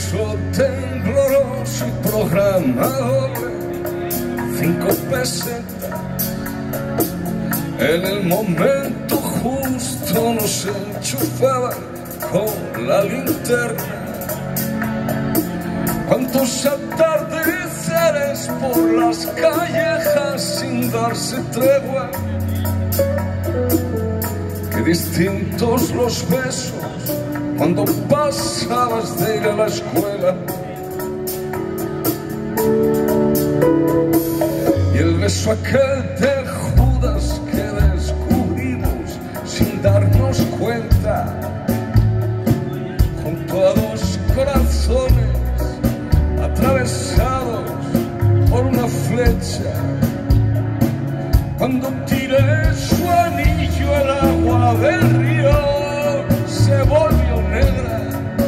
beso tembloroso y programa doble, 5 pesetas. En el momento justo nos enchufaban con la linterna. Cuántos atardeceres por las callejas sin darse tregua. Qué distintos los besos cuando pasabas de ir a la escuela. Y el beso aquel de Judas que descubrimos sin darnos cuenta, junto a 2 corazones atravesados por una flecha. Cuando tiré su anillo al agua del río se volvió negra.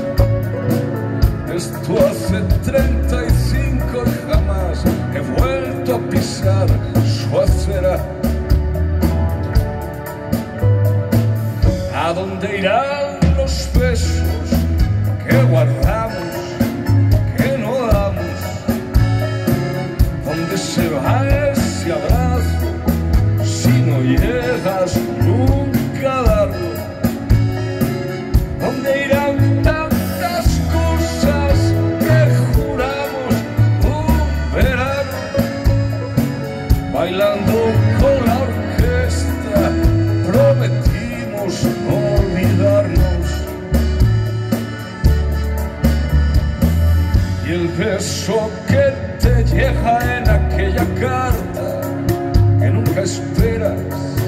Esto hace 35 y jamás he vuelto a pisar su acera. ¿A dónde irán los besos que guardamos, que no damos? ¿Dónde se va ese abrazo si no llegas nunca a darlo? ¿Dónde irán tantas cosas que juramos un verano? Bailando con la orquesta prometimos no olvidarnos. Y el beso que te llega en aquella carta que nunca esperas,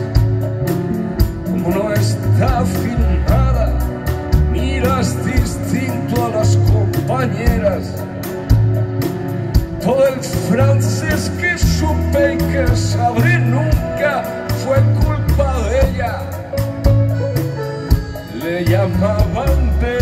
como no está firmada, miras distinto a las compañeras. Todo el francés que supe y que sabré nunca fue culpa de ella. Le llamaban de